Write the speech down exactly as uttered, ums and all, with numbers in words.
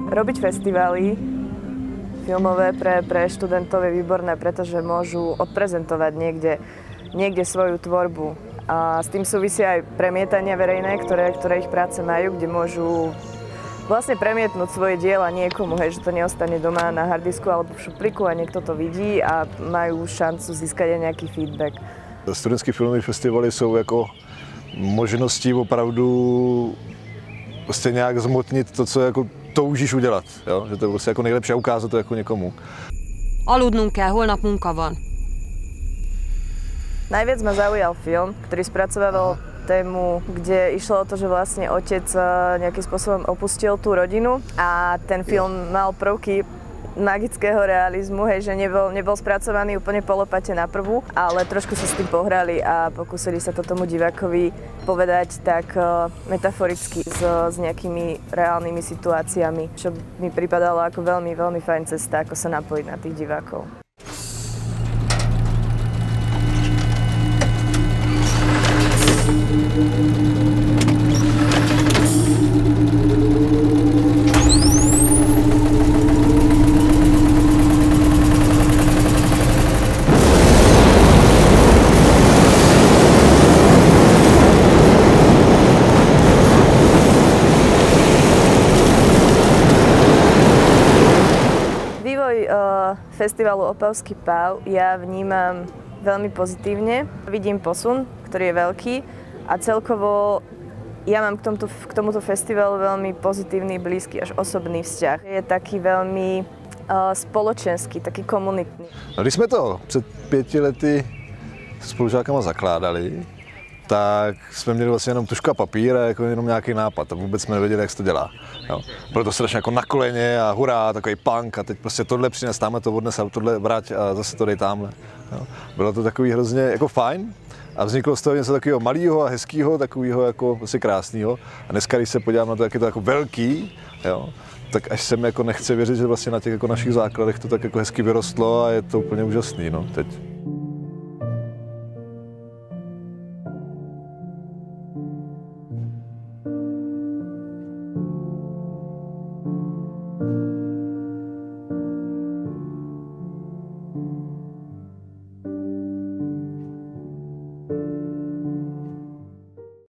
Robiť festivály filmové pre, pre študentov je výborné, pretože môžu odprezentovať niekde, niekde svoju tvorbu. A s tým súvisia aj premietania verejné, ktoré, ktoré ich práce majú, kde môžu vlastne premietnúť svoje diela niekomu, hej, že to neostane doma na hardisku alebo v šuplíku a niekto to vidí a majú šancu získať aj nejaký feedback. Studentské filmové festivaly jsou jako možností opravdu prostě nějak zmotnit to, co jako toužíš udělat, jo? Že to je prostě jako nejlepší a ukázat to jako někomu. Aludnunk kell, holnap munka van. Najviac ma zaujal film, ktorý spracovával tému, kde išlo o to, že vlastne otec nejakým spôsobom opustil tú rodinu a ten film mal prvky magického realizmu, hej, že nebol, nebol spracovaný úplne po lopate na prvú, ale trošku sa s tým pohrali a pokúsili sa to tomu divákovi povedať tak uh, metaforicky s, s nejakými reálnymi situáciami, čo mi pripadalo ako veľmi, veľmi fajn cesta, ako sa napojiť na tých divákov. Festivalu Opavský páv ja vnímam veľmi pozitívne. Vidím posun, ktorý je veľký a celkovo ja mám k tomuto, k tomuto festivalu veľmi pozitívny, blízky až osobný vzťah. Je taký veľmi uh, spoločenský, taký komunitný. No, když jsme to před pěti lety s spolužákama zakládali, tak jsme měli vlastně jenom tužku a papír a jako jenom nějaký nápad a vůbec jsme nevěděli, jak se to dělá. Jo. Bylo to strašně jako na koleně a hurá, takový punk a teď prostě tohle přines, tamhle to odnes a tohle vrať a zase to dej tamhle. Jo. Bylo to takový hrozně jako fajn a vzniklo z toho něco takového malého a hezkého, takového jako prostě krásného. A dneska, když se podívám na to, jak je to jako velký, jo, tak až se mi jako nechce věřit, že vlastně na těch jako našich základech to tak jako hezky vyrostlo a je to úplně úžasný, no, teď.